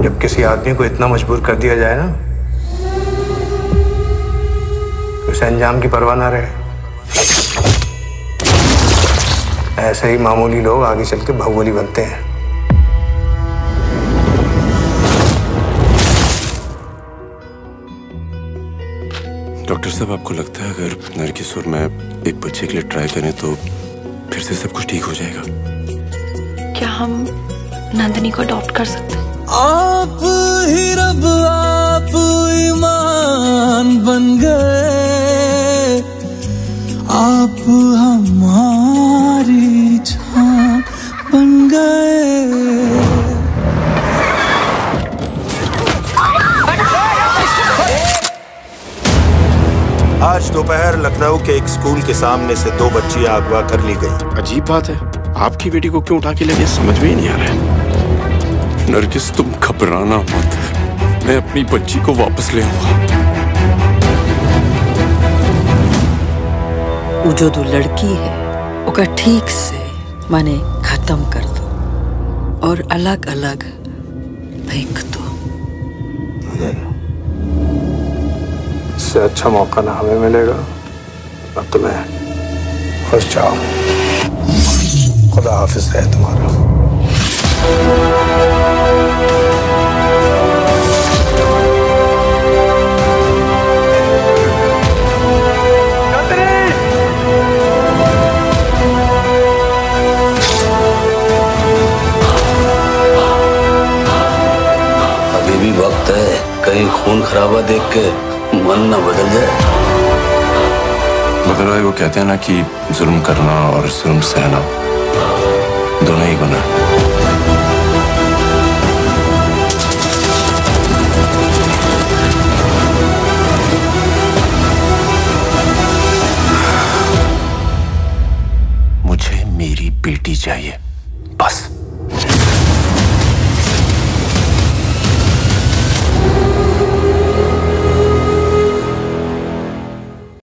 जब किसी आदमी को इतना मजबूर कर दिया जाए ना, तो उसे अंजाम की परवाह ना रहे। ऐसे ही मामूली लोग आगे चल के बाहुबली बनते हैं। डॉक्टर साहब, आपको लगता है अगर नरगिस और मैं एक बच्चे के लिए ट्राई करें तो फिर से सब कुछ ठीक हो जाएगा? क्या हम नंदिनी को अडॉप्ट कर सकते हैं? आप ही रब आप ईमान बन गए, आप हमारी जान बन गए। आज दोपहर लखनऊ के एक स्कूल के सामने से 2 बच्चियां अगवा कर ली गई। अजीब बात है, आपकी बेटी को क्यों उठा के ले गए समझ में ही नहीं आ रहा है। नरगिस, तुम घबराना मत, मैं अपनी बच्ची को वापस ले आऊंगा। वो जो दो लड़की है ओका ठीक से माने खत्म कर दो और अलग अलग फेंक दो। इससे अच्छा मौका ना हमें मिलेगा अब तुम्हें खुश जाओ। खुदा हाफिज है तुम्हारा। अभी भी वक्त है, कहीं खून खराबा देख के मन ना बदल जाए। मगर वो कहते हैं ना कि जुल्म करना और जुल्म सहना दोनों ही गुनाह है। मुझे मेरी बेटी चाहिए, बस।